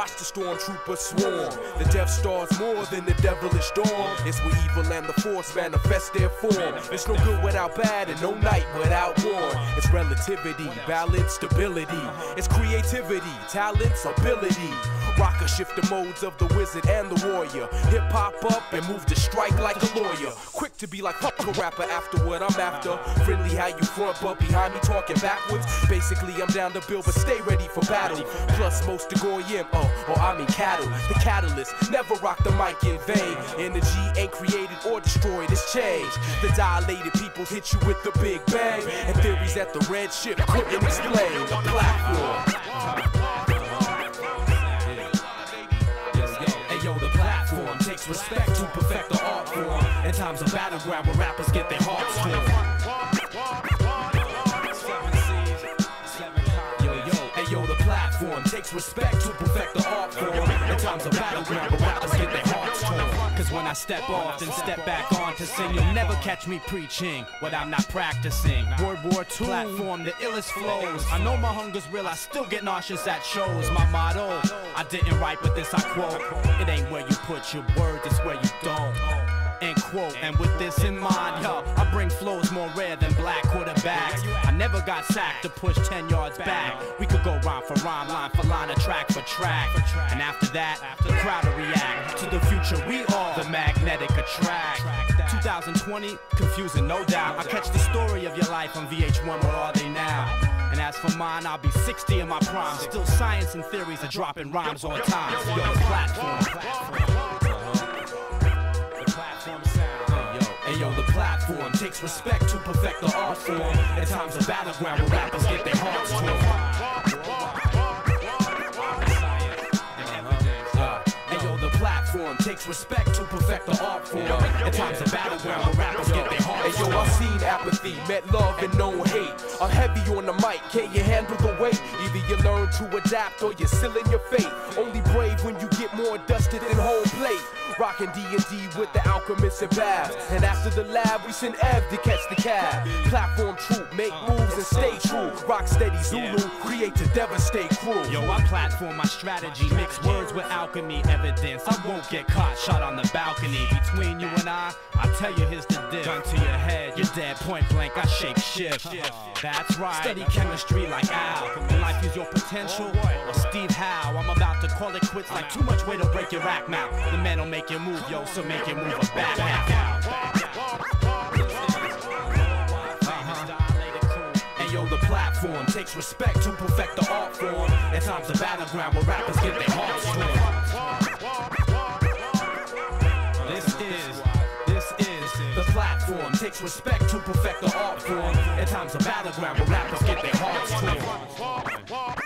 Watch the stormtroopers swarm. The Death Star's more than the devilish dawn. It's where evil and the Force manifest their form. It's no good without bad and no night without war. It's relativity, balance, stability. It's creativity, talents, ability. Rocker shift the modes of the wizard and the warrior. Hip hop up and move to strike like a lawyer. Quick to be like fuck a rapper after what I'm after. Friendly how you front but behind me talking backwards. Basically I'm down to build but stay ready for battle. Plus most to go or I mean cattle. The catalyst, never rock the mic in vain. Energy ain't created or destroyed, it's changed. The dilated people hit you with the big bang. And theories that the red ship couldn't explain. The platform. The platform takes respect to perfect the art form. In times of battleground where rappers get their hearts torn. Yo, the platform takes respect to perfect the art form. In times of battleground where rappers get their hearts torn. Cause when I step off and step back on to sing, you'll never catch me preaching what I'm not practicing. World War II platform, the illest flows. I know my hunger's real, I still get nauseous at shows. My motto, I didn't write but this I quote. It ain't where you put your words, it's where you don't. End quote. And with this in mind, yo, I bring flows more rare than black quarterbacks. I never got sacked to push 10 yards back. We could go rhyme for rhyme, line for line, and track for track. And after that, the crowd will react to the future we all, the magnetic attract. 2020, confusing no doubt. I catch the story of your life on VH1, where are they now? And as for mine, I'll be 60 in my prime. Still science and theories are dropping rhymes on time. Yo, the platform. Yo, the platform takes respect to perfect the art form. In times of battleground where rappers get their hearts torn. Yo, the platform takes respect to perfect the art form. In times of battleground where rappers get their hearts torn. Yo, I've seen apathy, met love and known hate. I'm heavy on the mic, can you handle the weight? Either you learn to adapt or you're sealing your fate. Only brave when you get more dusted than home plate. Rockin' D&D with the alchemists and babs. And after the lab, we send Ev to catch the cab. Platform troop, make moves and stay true. Rock steady Zulu, create to devastate crew. Yo, I platform my strategy, mix words with alchemy evidence. I won't get caught, shot on the balcony. Between you and I tell you here's the diff. Gun to your head, you're dead point blank, I shape shift. That's right, study chemistry like Al. In life use your potential, or Steve Howe. I'm about to call it quits like too much way to break your rack mouth. The man will make you move, yo, so make you move a back And yo, the platform takes respect to perfect the art form. In times of battleground where rappers get their hearts torn. This is the platform takes respect to perfect the art form. In times of battleground where rappers get their hearts torn.